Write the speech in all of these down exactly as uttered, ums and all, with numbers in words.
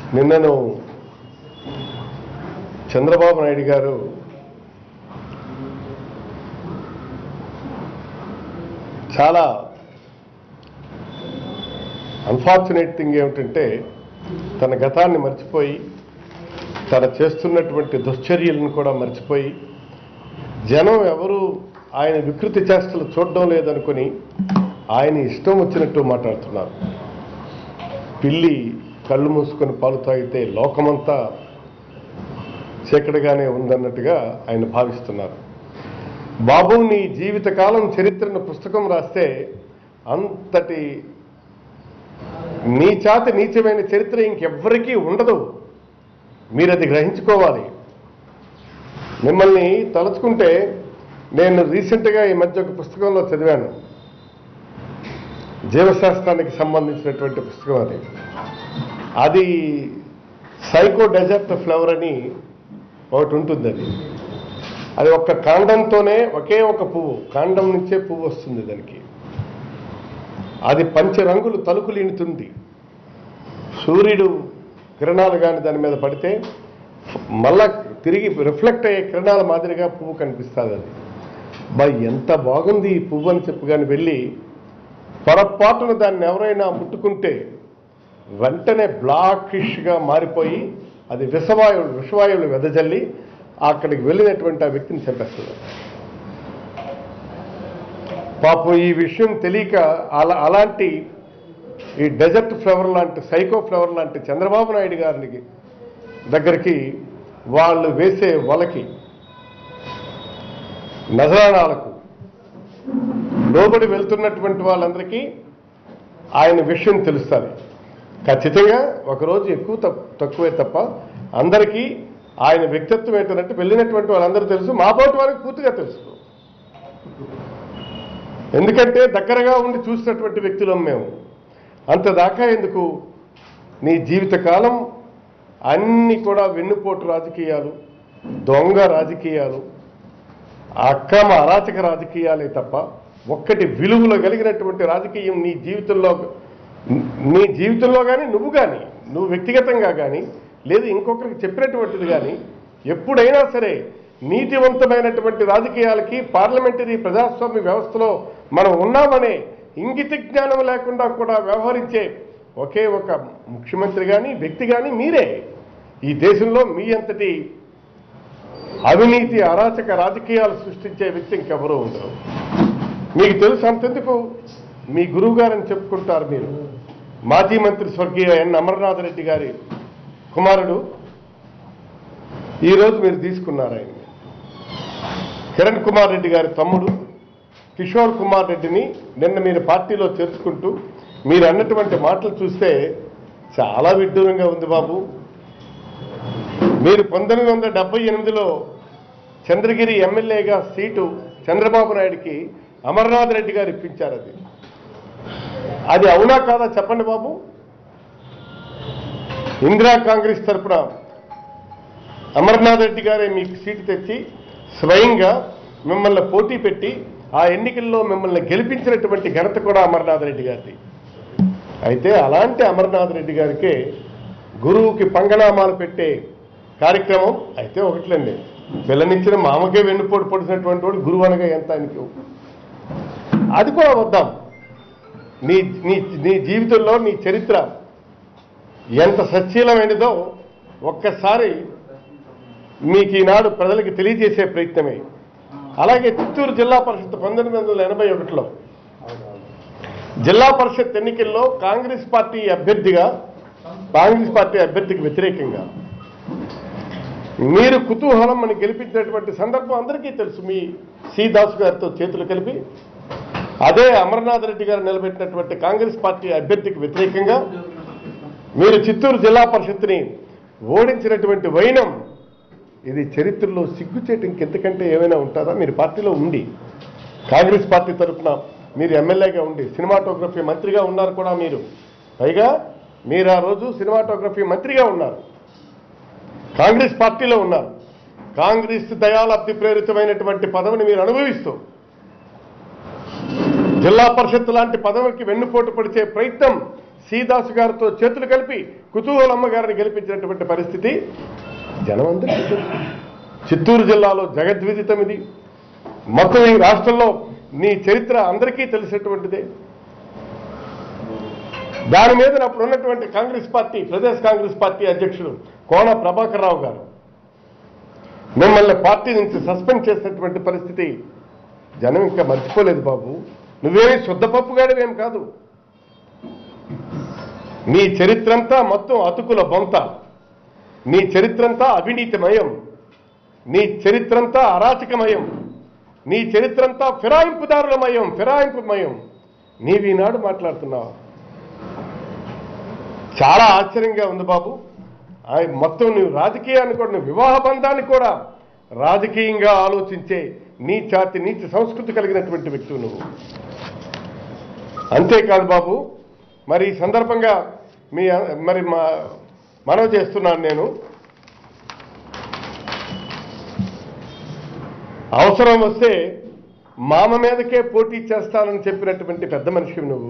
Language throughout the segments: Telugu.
నిన్నను చంద్రబాబు నాయుడు గారు చాలా అన్ఫార్చునేట్ థింగ్ ఏమిటంటే తన గతాన్ని మర్చిపోయి తన చేస్తున్నటువంటి దుశ్చర్యలను కూడా మర్చిపోయి జనం ఎవరు ఆయన వికృతి చేష్టలు చూడడం లేదనుకుని ఆయన ఇష్టం వచ్చినట్టు మాట్లాడుతున్నారు. పిల్లి కళ్ళు మూసుకొని పాలు తాగితే లోకమంతా చీకటిగానే ఉందన్నట్టుగా ఆయన భావిస్తున్నారు. బాబు, నీ జీవితకాలం చరిత్రను పుస్తకం రాస్తే అంతటి నీచాతి నీచమైన చరిత్ర ఇంకెవ్వరికీ ఉండదు. మీరు అది గ్రహించుకోవాలి. మిమ్మల్ని తలుచుకుంటే నేను రీసెంట్గా ఈ మధ్య ఒక పుస్తకంలో చదివాను. జీవశాస్త్రానికి సంబంధించినటువంటి పుస్తకం అది. అది సైకో డెజర్ట్ ఫ్లవర్ అని ఒకటి ఉంటుంది. అది అది ఒక్క కాండంతోనే ఒకే ఒక పువ్వు, కాండం నుంచే పువ్వు వస్తుంది దానికి. అది పంచరంగులు తలుకులింటుంది. సూర్యుడు కిరణాలు కానీ దాని మీద పడితే మళ్ళా తిరిగి రిఫ్లెక్ట్ అయ్యే కిరణాల మాదిరిగా పువ్వు కనిపిస్తుంది. అది బా ఎంత బాగుంది ఈ పువ్వు అని చెప్పి కానీ వెళ్ళి పొరపాటున దాన్ని ఎవరైనా ముట్టుకుంటే వెంటనే బ్లాకిష్గా మారిపోయి అది విషవాయువులు విషవాయువులు వెదజల్లి అక్కడికి వెళ్ళినటువంటి ఆ వ్యక్తిని చంపేస్తుంది. పాపం ఈ విషయం తెలియక అలా అలాంటి ఈ డెజర్ట్ ఫ్లవర్ లాంటి సైకో ఫ్లవర్ లాంటి చంద్రబాబు నాయుడు గారికి దగ్గరికి వాళ్ళు వేసే వలకి నజరాణాలకు లోబడి వెళ్తున్నటువంటి వాళ్ళందరికీ ఆయన విషయం తెలుస్తుంది. ఖచ్చితంగా ఒకరోజు ఎక్కువ తక్కువే తప్ప అందరికీ ఆయన వ్యక్తిత్వం ఏంటంటే వెళ్ళినటువంటి వాళ్ళందరూ తెలుసు. మా పోటీ వారికి పూర్తిగా తెలుసు. ఎందుకంటే దగ్గరగా ఉండి చూసినటువంటి వ్యక్తులం మేము. అంతదాకా ఎందుకు? నీ జీవితకాలం అన్నీ కూడా వెన్నుపోటు రాజకీయాలు, దొంగ రాజకీయాలు, అక్రమ అరాచక రాజకీయాలే తప్ప ఒక్కటి విలువలో కలిగినటువంటి రాజకీయం నీ జీవితంలో నీ జీవితంలో కానీ నువ్వు కానీ నువ్వు వ్యక్తిగతంగా కానీ లేదు ఇంకొకరికి చెప్పినటువంటిది కానీ ఎప్పుడైనా సరే నీతివంతమైనటువంటి రాజకీయాలకి పార్లమెంటరీ ప్రజాస్వామ్య వ్యవస్థలో మనం ఉన్నామనే ఇంగిత జ్ఞానం లేకుండా కూడా వ్యవహరించే ఒకే ఒక ముఖ్యమంత్రి కానీ వ్యక్తి కానీ మీరే. ఈ దేశంలో మీ అంతటి అవినీతి అరాచక రాజకీయాలు సృష్టించే వ్యక్తి ఇంకెవరూ ఉండరు. మీకు తెలుసు. అంతెందుకు, మీ గురువు గారని చెప్పుకుంటారు మీరు. మాజీ మంత్రి స్వర్గీయ ఎన్ అమర్నాథ్ రెడ్డి గారి కుమారుడు ఈరోజు మీరు తీసుకున్నారు. ఆయన కిరణ్ కుమార్ రెడ్డి గారి తమ్ముడు కిషోర్ కుమార్ రెడ్డిని నిన్న మీరు పార్టీలో చేర్చుకుంటూ మీరు అన్నటువంటి మాటలు చూస్తే చాలా విడ్డూరంగా ఉంది బాబు. మీరు పంతొమ్మిది వందల డెబ్బై ఎనిమిదిలో చంద్రగిరి ఎమ్మెల్యేగా సీటు చంద్రబాబు నాయుడికి అమర్నాథ్ రెడ్డి గారు ఇప్పించారు. అది అది అవునా కాదా చెప్పండి బాబు. ఇందిరా కాంగ్రెస్ తరఫున అమర్నాథ్ రెడ్డి గారే మీకు సీటు తెచ్చి స్వయంగా మిమ్మల్ని పోటీ పెట్టి ఆ ఎన్నికల్లో మిమ్మల్ని గెలిపించినటువంటి ఘనత కూడా అమర్నాథ్ రెడ్డి గారిది. అయితే అలాంటి అమర్నాథ్ రెడ్డి గారికే గురువుకి పంగనామాలు పెట్టే కార్యక్రమం అయితే ఒకట్లండి. పిల్లనిచ్చిన మామకే వెన్నుపోటు పొడిచినటువంటి వాడు గురువు అనగా ఎంత ఆయనకి. అది కూడా వద్దాం. నీ నీ నీ జీవితంలో నీ చరిత్ర ఎంత సచ్చీలమైనదో ఒక్కసారి మీకు ఈనాడు ప్రజలకు తెలియజేసే ప్రయత్నమే. అలాగే చిత్తూరు జిల్లా పరిషత్ పంతొమ్మిది వందల ఎనభై ఒకటిలో జిల్లా పరిషత్ ఎన్నికల్లో కాంగ్రెస్ పార్టీ అభ్యర్థిగా కాంగ్రెస్ పార్టీ అభ్యర్థికి వ్యతిరేకంగా మీరు కుతూహలం అని గెలిపించినటువంటి సందర్భం అందరికీ తెలుసు. మీ సి దాసు గారితో చేతులు కలిపి అదే అమర్నాథ్ రెడ్డి గారు నిలబెట్టినటువంటి కాంగ్రెస్ పార్టీ అభ్యర్థికి వ్యతిరేకంగా మీరు చిత్తూరు జిల్లా పరిషత్ని ఓడించినటువంటి వైనం ఇది చరిత్రలో సిగ్గుచేటు ఇంకెంతకంటే ఏమైనా ఉంటుందా? మీరు పార్టీలో ఉండి కాంగ్రెస్ పార్టీ తరఫున మీరు ఎమ్మెల్యేగా ఉండి సినిమాటోగ్రఫీ మంత్రిగా ఉన్నారు కూడా మీరు. పైగా మీరు ఆ రోజు సినిమాటోగ్రఫీ మంత్రిగా ఉన్నారు, కాంగ్రెస్ పార్టీలో ఉన్నారు. కాంగ్రెస్ దయాలబ్ధి ప్రేరితమైనటువంటి పదవిని మీరు అనుభవిస్తూ జిల్లా పరిషత్ లాంటి పదవికి వెన్నుపోటు పడిచే ప్రయత్నం సీదాసు గారితో చేతులు కలిపి కుతూహలమ్మ గారిని గెలిపించినటువంటి పరిస్థితి జనమందరికీ తెలుసు. చిత్తూరు జిల్లాలో జగద్విదితం ఇది. మొత్తం ఈ రాష్ట్రంలో నీ చరిత్ర అందరికీ తెలిసినటువంటిదే. దాని మీద అప్పుడు ఉన్నటువంటి కాంగ్రెస్ పార్టీ ప్రదేశ్ కాంగ్రెస్ పార్టీ అధ్యక్షుడు కోన ప్రభాకర్ రావు గారు మిమ్మల్ని పార్టీ నుంచి సస్పెండ్ చేసినటువంటి పరిస్థితి జనం ఇంకా మర్చిపోలేదు బాబు. నువ్వేమి శుద్ధపప్పుగాడివేం కాదు. నీ చరిత్రంతా మొత్తం అతుకుల బొంత, నీ చరిత్రంతా అవినీతిమయం, నీ చరిత్రంతా అరాచకమయం, నీ చరిత్రంతా ఫిరాయింపుదారులమయం ఫిరాయింపుమయం. నీవీనాడు మాట్లాడుతున్నావు. చాలా ఆశ్చర్యంగా ఉంది బాబు. ఆయన మొత్తం నువ్వు రాజకీయాన్ని కూడా నువ్వు వివాహ బంధాన్ని కూడా రాజకీయంగా ఆలోచించే నీచాతి నీచ సంస్కృతి కలిగినటువంటి వ్యక్తులు నువ్వు. అంతేకాదు బాబు, మరి ఈ సందర్భంగా మీ మరి మా మనవి చేస్తున్నాను నేను, అవసరం వస్తే మామ మీదకే పోటీ చేస్తానని చెప్పినటువంటి పెద్ద మనిషి నువ్వు.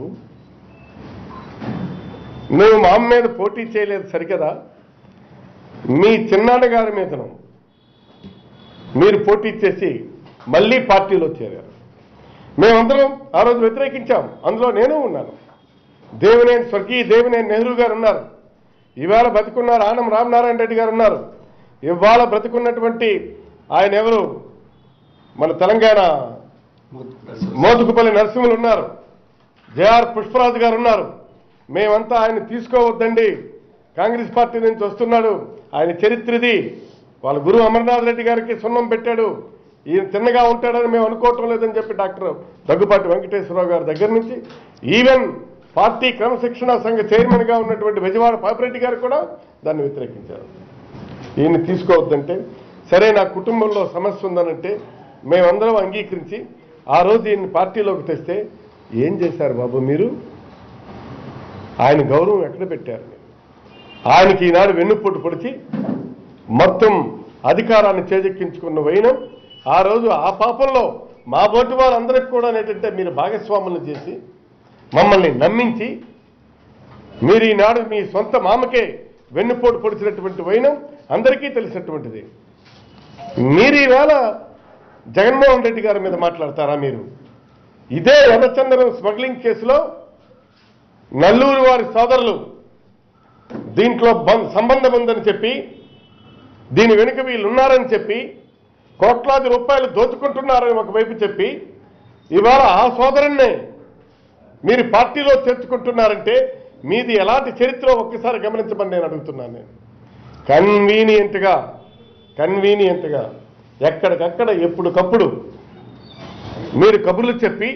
నువ్వు మామ మీద పోటీ చేయలేదు సరికదా, మీ చిన్నాన్నగారి మీదను మీరు పోటీ చేసి మళ్ళీ పార్టీలో చేరారు. మేమందరం ఆ రోజు వ్యతిరేకించాం. అందులో నేను ఉన్నాను. దేవినేని స్వర్గీయ దేవినేని నెహ్రూ గారు ఉన్నారు. ఇవాళ బ్రతికున్నారు ఆనం రామనారాయణ రెడ్డి గారు ఉన్నారు. ఇవాళ బ్రతికున్నటువంటి ఆయన ఎవరు, మన తెలంగాణ మోతుకుపల్లి నరసింహులు ఉన్నారు. జేఆర్ పుష్పరాజు గారు ఉన్నారు. మేమంతా ఆయన తీసుకోవద్దండి, కాంగ్రెస్ పార్టీ నుంచి వస్తున్నాడు, ఆయన చరిత్రది, వాళ్ళ గురువు అమర్నాథ్ రెడ్డి గారికి సున్నం పెట్టాడు, ఈయన తిన్నగా ఉంటాడని మేము అనుకోవటం లేదని చెప్పి డాక్టర్ దగ్గుపాటి వెంకటేశ్వరరావు గారి దగ్గర నుంచి ఈవెన్ పార్టీ క్రమశిక్షణ సంఘ చైర్మన్గా ఉన్నటువంటి బెజవాడ పాపిరెడ్డి గారు కూడా దాన్ని వ్యతిరేకించారు. ఈయన్ని తీసుకోవద్దంటే, సరే నా కుటుంబంలో సమస్య ఉందనంటే మేమందరం అంగీకరించి ఆ రోజు ఈయన్ని పార్టీలోకి తెస్తే ఏం చేశారు బాబు మీరు? ఆయన గౌరవం ఎక్కడ పెట్టారు? ఆయనకి ఈనాడు వెన్నుపోటు పొడిచి మొత్తం అధికారాన్ని చేజెక్కించుకున్న వైనం ఆ రోజు ఆ పాపంలో మా బోటి వారందరికీ కూడా ఏంటంటే మీరు భాగస్వాములను చేసి మమ్మల్ని నమ్మించి మీరు ఈనాడు మీ సొంత మామకే వెన్నుపోటు పొడిచినటువంటి వైనం అందరికీ తెలిసినటువంటిది. మీరు ఈవేళ జగన్మోహన్ రెడ్డి గారి మీద మాట్లాడతారా? మీరు ఇదే ఎర్రచందనం స్మగ్లింగ్ కేసులో నల్లూరు వారి సోదరులు దీంట్లో సంబంధం ఉందని చెప్పి, దీని వెనుక వీళ్ళు ఉన్నారని చెప్పి, కోట్లాది రూపాయలు దోచుకుంటున్నారని ఒకవైపు చెప్పి, ఇవాళ ఆ సోదరున్నే మీరు పార్టీలో చేర్చుకుంటున్నారంటే మీది ఎలాంటి చరిత్ర ఒక్కసారి గమనించమని నేను అడుగుతున్నాను. నేను కన్వీనియంట్గా కన్వీనియంట్గా ఎక్కడికక్కడ ఎప్పటికప్పుడు మీరు కబుర్లు చెప్పి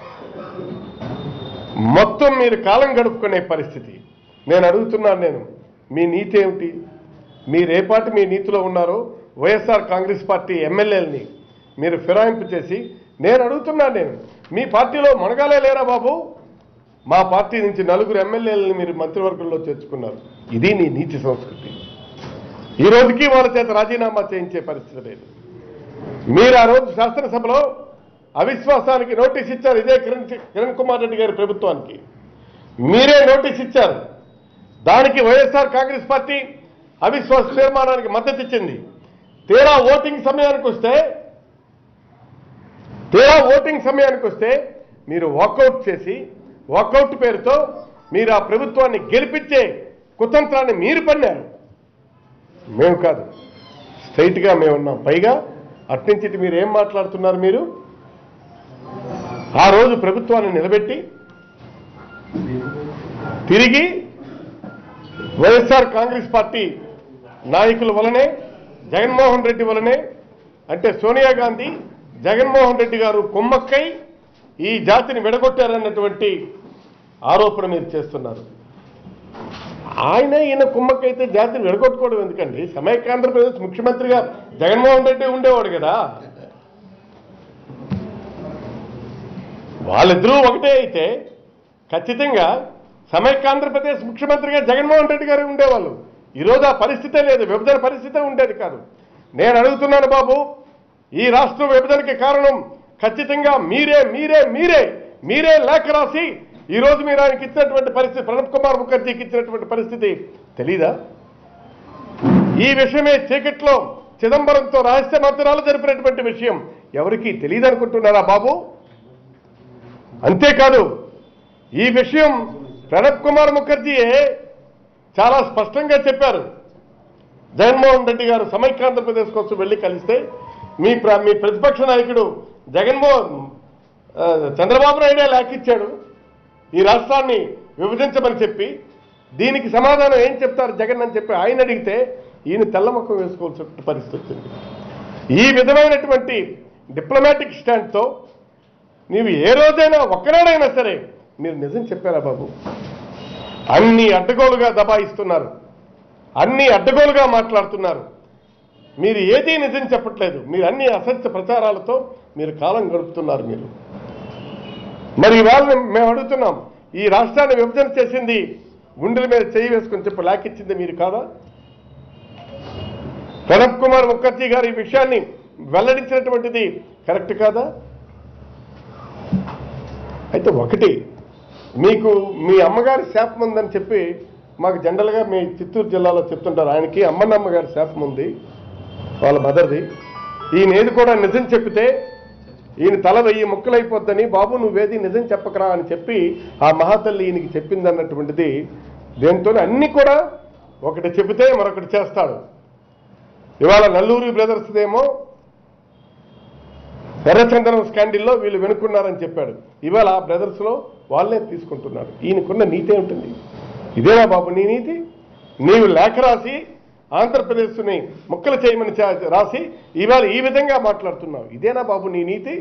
మొత్తం మీరు కాలం గడుపుకునే పరిస్థితి. నేను అడుగుతున్నాను, నేను మీ నీతి ఏమిటి? మీరేపాటి మీ నీతిలో ఉన్నారో వైఎస్ఆర్ కాంగ్రెస్ పార్టీ ఎమ్మెల్యేలని మీరు ఫిరాయింపు చేసి, నేను అడుగుతున్నాను, నేను మీ పార్టీలో మునగాలే లేరా బాబు? మా పార్టీ నుంచి నలుగురు ఎమ్మెల్యేలని మీరు మంత్రివర్గంలో చేర్చుకున్నారు. ఇది నీ నీతి సంస్కృతి. ఈ రోజుకి వాళ్ళ చేత రాజీనామా చేయించే పరిస్థితి లేదు. మీరు ఆ రోజు శాసనసభలో అవిశ్వాసానికి నోటీస్ ఇచ్చారు. ఇదే కిరణ్ కిరణ్ కుమార్ రెడ్డి గారి ప్రభుత్వానికి మీరే నోటీస్ ఇచ్చారు. దానికి వైఎస్ఆర్ కాంగ్రెస్ పార్టీ అవిశ్వాస తీర్మానానికి మద్దతు ఇచ్చింది. తీరా ఓటింగ్ సమయానికి వస్తే తీరా ఓటింగ్ సమయానికి వస్తే మీరు వాకౌట్ చేసి, వాకౌట్ పేరుతో మీరు ఆ ప్రభుత్వాన్ని గెలిపించే కుతంత్రాన్ని మీరు పన్నారు. మేము కాదు, స్ట్రైట్గా మేము ఉన్నాం. పైగా అట్నుంచి మీరు ఏం మాట్లాడుతున్నారు? మీరు ఆ రోజు ప్రభుత్వాన్ని నిలబెట్టి తిరిగి వైఎస్ఆర్ కాంగ్రెస్ పార్టీ నాయకుల వలనే, జగన్మోహన్ రెడ్డి వలనే, అంటే సోనియా గాంధీ జగన్మోహన్ రెడ్డి గారు కుమ్మక్కై ఈ జాతిని విడగొట్టారన్నటువంటి ఆరోపణ మీరు చేస్తున్నారు. ఆయన ఈయన కుమ్మక్కైతే జాతిని విడగొట్టుకోవడం ఎందుకండి? సమైక్య ఆంధ్రప్రదేశ్ ముఖ్యమంత్రిగా జగన్మోహన్ రెడ్డి ఉండేవాడు కదా. వాళ్ళిద్దరూ ఒకటే అయితే ఖచ్చితంగా సమైక్య ఆంధ్రప్రదేశ్ ముఖ్యమంత్రిగా జగన్మోహన్ రెడ్డి గారు ఉండేవాళ్ళు. ఈరోజు ఆ పరిస్థితే లేదు, విభజన పరిస్థితే ఉండేది కాదు. నేను అడుగుతున్నాను బాబు, ఈ రాష్ట్రం విభజనకి కారణం ఖచ్చితంగా మీరే మీరే మీరే మీరే లేఖ రాసి ఈరోజు మీరు ఆయనకి ఇచ్చినటువంటి పరిస్థితి, ప్రణబ్ కుమార్ ముఖర్జీకి ఇచ్చినటువంటి పరిస్థితి తెలీదా? ఈ విషయమే చీకట్లో చిదంబరంతో రహస్య మంత్రాలు జరిపినటువంటి విషయం ఎవరికి తెలియదు అనుకుంటున్నారా బాబు? అంతేకాదు ఈ విషయం ప్రణబ్ కుమార్ ముఖర్జీయే చాలా స్పష్టంగా చెప్పారు. జగన్మోహన్ రెడ్డి గారు సమైక్యాంధ్రప్రదేశ్ కోసం వెళ్ళి కలిస్తే మీ మీ ప్రతిపక్ష నాయకుడు జగన్మోహన్ చంద్రబాబు నాయుడే లేఖిచ్చాడు ఈ రాష్ట్రాన్ని విభజించమని చెప్పి. దీనికి సమాధానం ఏం చెప్తారు జగన్ అని చెప్పి ఆయన అడిగితే ఈయన తెల్లముఖం వేసుకోవాల్సిన పరిస్థితి వచ్చింది. ఈ విధమైనటువంటి డిప్లొమాటిక్ స్టాండ్తో నీవు ఏ రోజైనా ఒక్కనాడైనా సరే మీరు నిజం చెప్పారా బాబు? అన్ని అడ్డగోలుగా దబాయిస్తున్నారు, అన్ని అడ్డగోలుగా మాట్లాడుతున్నారు. మీరు ఏదీ నిజం చెప్పట్లేదు. మీరు అన్ని అసత్య ప్రచారాలతో మీరు కాలం గడుపుతున్నారు. మీరు మరి ఇవాళ మేము అడుగుతున్నాం, ఈ రాష్ట్రాన్ని విభజన చేసింది గుండెల మీద చేయి వేసుకొని చెప్పి లాకిచ్చింది మీరు కాదా? ప్రణబ్ కుమార్ ముఖర్జీ గారు ఈ విషయాన్ని వెల్లడించినటువంటిది కరెక్ట్ కాదా? అయితే ఒకటి, మీకు మీ అమ్మగారి శాపం ఉందని చెప్పి మాకు జనరల్గా మీ చిత్తూరు జిల్లాలో చెప్తుంటారు. ఆయనకి అమ్మనమ్మ గారి శాపం ఉంది, వాళ్ళ మదర్ది. ఈయన ఏది కూడా నిజం చెప్పితే ఈయన తల వెయ్యి ముక్కలైపోద్దని, బాబు నువ్వేది నిజం చెప్పకరా అని చెప్పి ఆ మహాతల్లి ఈయనకి చెప్పింది అన్నటువంటిది. దేంతో అన్ని కూడా ఒకటి చెబితే మరొకటి చేస్తాడు. ఇవాళ నల్లూరి బ్రదర్స్దేమో ఎర్రచందనం స్కాండిల్లో వీళ్ళు వెనుక్కున్నారని చెప్పాడు. ఇవాళ ఆ బ్రదర్స్లో వాళ్ళే తీసుకుంటున్నారు. ఈయనకున్న నీతి ఏమిటండి? ఇదేనా బాబు నీ నీతి? నీవు లేఖ రాసి ఆంధ్రప్రదేశ్ని ముక్కలు చేయమని రాసి ఇవాళ ఈ విధంగా మాట్లాడుతున్నావు. ఇదేనా బాబు నీ నీతి?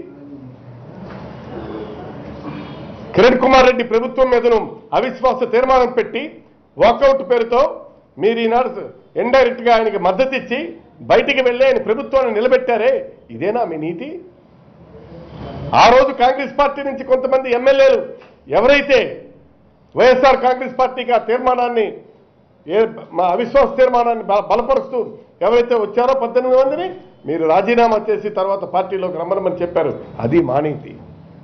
కిరణ్ కుమార్ రెడ్డి ప్రభుత్వం మీదను అవిశ్వాస తీర్మానం పెట్టి వాకౌట్ పేరుతో మీరు ఈనాడు ఇండైరెక్ట్ గా ఆయనకి మద్దతు ఇచ్చి బయటికి వెళ్ళి ఆయన ప్రభుత్వాన్ని నిలబెట్టారే, ఇదేనా మీ నీతి? ఆ రోజు కాంగ్రెస్ పార్టీ నుంచి కొంతమంది ఎమ్మెల్యేలు ఎవరైతే వైఎస్ఆర్ కాంగ్రెస్ పార్టీకి ఆ తీర్మానాన్ని ఏ మా అవిశ్వాస తీర్మానాన్ని బలపరుస్తూ ఎవరైతే వచ్చారో పద్దెనిమిది మందిని మీరు రాజీనామా చేసి తర్వాత పార్టీలోకి రమ్మనమని చెప్పారు. అది మా నీతి.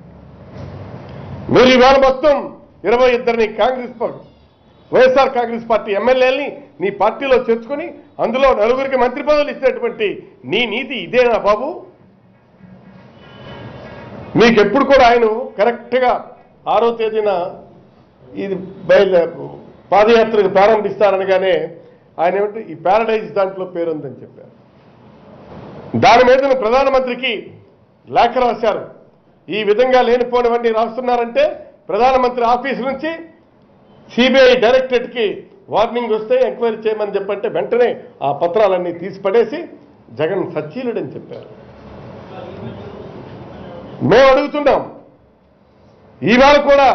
మీరు ఇవాళ మొత్తం ఇరవై ఇద్దరిని కాంగ్రెస్ వైఎస్ఆర్ కాంగ్రెస్ పార్టీ ఎమ్మెల్యేలని నీ పార్టీలో చేర్చుకుని అందులో నలుగురికి మంత్రి పదవులు ఇచ్చినటువంటి నీ నీతి ఇదేనా బాబు? మీకెప్పుడు కూడా ఆయన కరెక్ట్గా ఆరో తేదీన ఇది బయలు పాదయాత్రకు ప్రారంభిస్తారనగానే ఆయన ఏమంటే ఈ ప్యారడైజ్ దాంట్లో పేరుందని చెప్పారు. దాని మీద ప్రధానమంత్రికి లేఖ రాశారు. ఈ విధంగా లేనిపోనివన్నీ రాస్తున్నారంటే ప్రధానమంత్రి ఆఫీసు నుంచి సిబిఐ డైరెక్టరేట్కి వార్నింగ్ వస్తే ఎంక్వైరీ చేయమని చెప్పంటే వెంటనే ఆ పత్రాలన్నీ తీసిపడేసి జగన్ సచ్చీలుడని చెప్పారు. మేము అడుగుతున్నాం, ఈవేళ కూడా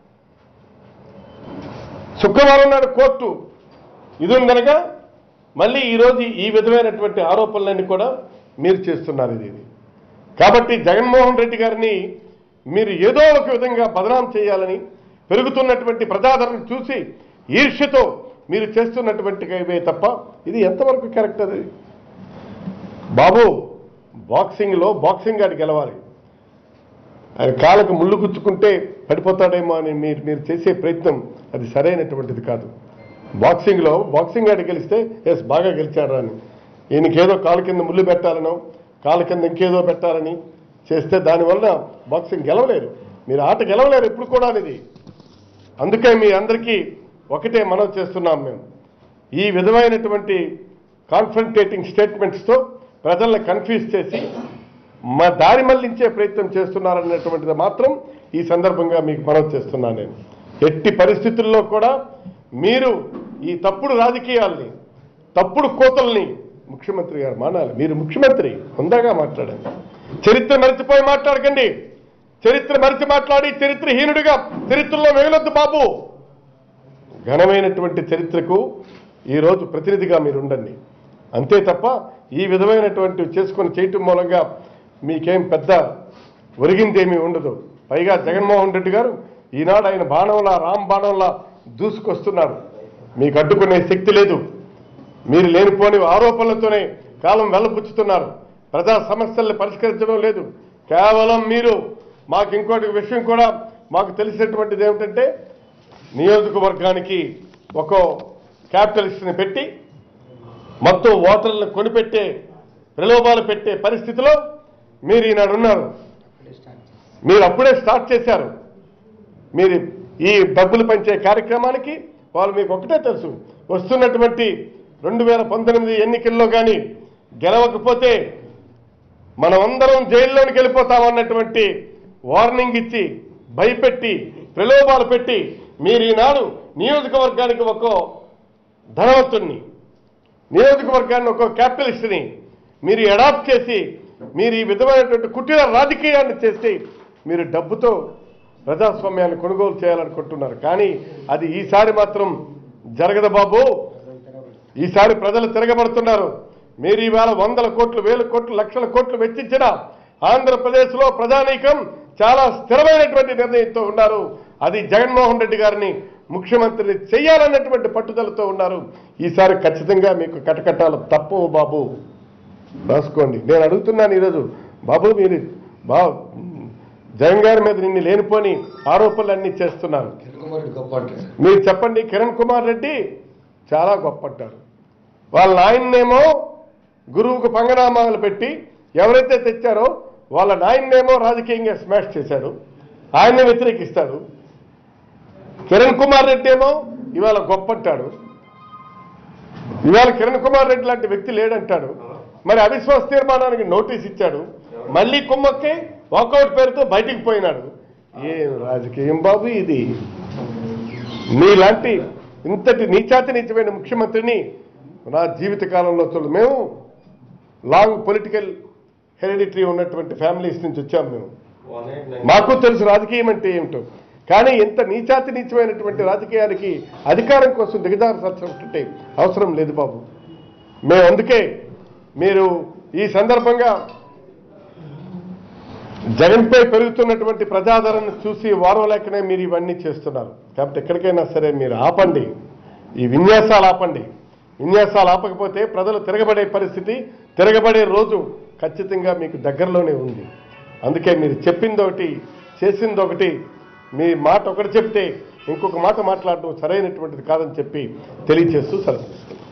శుక్రవారం నాడు కోర్టు ఇది ఉందనగా మళ్ళీ ఈరోజు ఈ విధమైనటువంటి ఆరోపణలన్నీ కూడా మీరు చేస్తున్నారు. ఇది కాబట్టి జగన్మోహన్ రెడ్డి గారిని మీరు ఏదో ఒక విధంగా బదనాం చేయాలని పెరుగుతున్నటువంటి ప్రజాదరణ చూసి ఈర్ష్యతో మీరు చేస్తున్నటువంటివే తప్ప ఇది ఎంతవరకు కరెక్ట్? అది బాబు బాక్సింగ్లో బాక్సింగ్ గాడి గెలవాలి, ఆయన కాళ్ళకు ముళ్ళు గుచ్చుకుంటే పడిపోతాడేమో అని మీరు మీరు చేసే ప్రయత్నం అది సరైనటువంటిది కాదు. బాక్సింగ్లో బాక్సింగ్ గాడి గెలిస్తే ఎస్ బాగా గెలిచాడు అని ఈయనకేదో కాలు కింద ముళ్ళు పెట్టాలనో కాలు కింద ఇంకేదో పెట్టాలని చేస్తే దానివల్ల బాక్సింగ్ గెలవలేరు, మీరు ఆట గెలవలేరు ఎప్పుడు కూడా ఇది. అందుకే మీ అందరికీ ఒకటే మనం చేస్తున్నాం, మేము ఈ విధమైనటువంటి కాన్ఫ్రంటేటింగ్ స్టేట్మెంట్స్తో ప్రజల్ని కన్ఫ్యూజ్ చేసి మా దారి మళ్లించే ప్రయత్నం చేస్తున్నారనేటువంటిది మాత్రం ఈ సందర్భంగా మీకు మనం చేస్తున్నాను. నేను ఎట్టి పరిస్థితుల్లో కూడా మీరు ఈ తప్పుడు రాజకీయాల్ని తప్పుడు కోతల్ని ముఖ్యమంత్రి గారు మానాలి. మీరు ముఖ్యమంత్రి హుందాగా మాట్లాడండి, చరిత్ర మరిచిపోయి మాట్లాడకండి. చరిత్ర మరిచి మాట్లాడి చరిత్రహీనుడిగా చరిత్రలో మిగలొద్దు బాబు. ఘనమైనటువంటి చరిత్రకు ఈరోజు ప్రతినిధిగా మీరు ఉండండి, అంతే తప్ప ఈ విధమైనటువంటి చేసుకొని చేయటం మూలంగా మీకేం పెద్ద ఒరిగిందేమీ ఉండదు. పైగా జగన్మోహన్ రెడ్డి గారు ఈనాడు ఆయన బాణంలా రామ్ బాణంలా దూసుకొస్తున్నారు. మీకు అడ్డుకునే శక్తి లేదు. మీరు లేనిపోని ఆరోపణలతోనే కాలం వెల్లపుచ్చుతున్నారు. ప్రజా సమస్యల్ని పరిష్కరించడం లేదు. కేవలం మీరు మాకు ఇంకోటి విషయం కూడా మాకు తెలిసినటువంటిది ఏమిటంటే నియోజకవర్గానికి ఒక క్యాపిటలిస్ట్ని పెట్టి మొత్తం ఓటర్లను కొనిపెట్టే ప్రలోభాలు పెట్టే పరిస్థితిలో మీరు ఈనాడు ఉన్నారు. మీరు అప్పుడే స్టార్ట్ చేశారు. మీరు ఈ డబ్బులు పంచే కార్యక్రమానికి వాళ్ళు మీకు ఒకటే తెలుసు, వస్తున్నటువంటి రెండు వేల పంతొమ్మిది ఎన్నికల్లో కానీ గెలవకపోతే మనమందరం జైల్లోనికి వెళ్ళిపోతామన్నటువంటి వార్నింగ్ ఇచ్చి భయపెట్టి ప్రలోభాలు పెట్టి మీరు ఈనాడు నియోజకవర్గానికి ఒక ధనవంతుణ్ణి, నియోజకవర్గాన్ని ఒక క్యాపిటలిస్ట్ని మీరు అడాప్ట్ చేసి మీరు ఈ విధమైనటువంటి కుటీర రాజకీయాన్ని చేసి మీరు డబ్బుతో ప్రజాస్వామ్యాన్ని కొనుగోలు చేయాలనుకుంటున్నారు. కానీ అది ఈసారి మాత్రం జరగదు బాబు. ఈసారి ప్రజలు తిరగబడుతున్నారు. మీరు ఈవేళ వందల కోట్లు వేల కోట్లు లక్షల కోట్లు వెచ్చించిన ఆంధ్రప్రదేశ్లో ప్రజానీకం చాలా స్థిరమైనటువంటి నిర్ణయంతో ఉన్నారు. అది జగన్మోహన్ రెడ్డి గారిని ముఖ్యమంత్రిని చేయాలన్నటువంటి పట్టుదలతో ఉన్నారు. ఈసారి ఖచ్చితంగా మీకు కటకటాలు తప్పవు బాబు, రాసుకోండి. నేను అడుగుతున్నాను ఈరోజు, బాబు మీరు బా జగన్ గారి మీద నిన్ను లేనిపోని ఆరోపణలు అన్నీ చేస్తున్నారు. మీరు చెప్పండి, కిరణ్ కుమార్ రెడ్డి చాలా గొప్ప అంటారు. వాళ్ళ నాయన్నేమో గురువుకు పంగనామాలు పెట్టి ఎవరైతే తెచ్చారో వాళ్ళ నాయన్నేమో రాజకీయంగా స్మాష్ చేశాడు, ఆయన్ని వ్యతిరేకిస్తాడు. కిరణ్ కుమార్ రెడ్డి ఏమో ఇవాళ గొప్ప అంటాడు. ఇవాళ కిరణ్ కుమార్ రెడ్డి లాంటి వ్యక్తి లేడంటాడు. మరి అవిశ్వాస తీర్మానానికి నోటీస్ ఇచ్చాడు, మళ్ళీ కుమ్మక్కి వాకౌట్ పేరుతో బయటికి పోయినాడు. ఏం రాజకీయం బాబు ఇది? మీలాంటి ఇంతటి నీచాతి నీచమైన ముఖ్యమంత్రిని నా జీవిత కాలంలో చూడదు. మేము లాంగ్ పొలిటికల్ హెరిడిటరీ ఉన్నటువంటి ఫ్యామిలీస్ నుంచి వచ్చాము. మేము మాకు తెలుసు రాజకీయం అంటే ఏమిటో. కానీ ఇంత నీచాతి నీచమైనటువంటి రాజకీయానికి అధికారం కోసం దిగజారాల్సినటువంటి అవసరం లేదు బాబు. మేము అందుకే మీరు ఈ సందర్భంగా జగన్పై పెరుగుతున్నటువంటి ప్రజాదరణను చూసి వారవలేకనే మీరు ఇవన్నీ చేస్తున్నారు. కాబట్టి ఎక్కడికైనా సరే మీరు ఆపండి, ఈ విన్యాసాలు ఆపండి. విన్యాసాలు ఆపకపోతే ప్రజలు తిరగబడే పరిస్థితి, తిరగబడే రోజు ఖచ్చితంగా మీకు దగ్గరలోనే ఉంది. అందుకే మీరు చెప్పింది ఒకటి, చేసింది ఒకటి. మీ మాట ఒకటి చెప్తే ఇంకొక మాట మాట్లాడడం సరైనటువంటిది కాదని చెప్పి తెలియజేస్తూ సెలవు తీసుకుంటాం.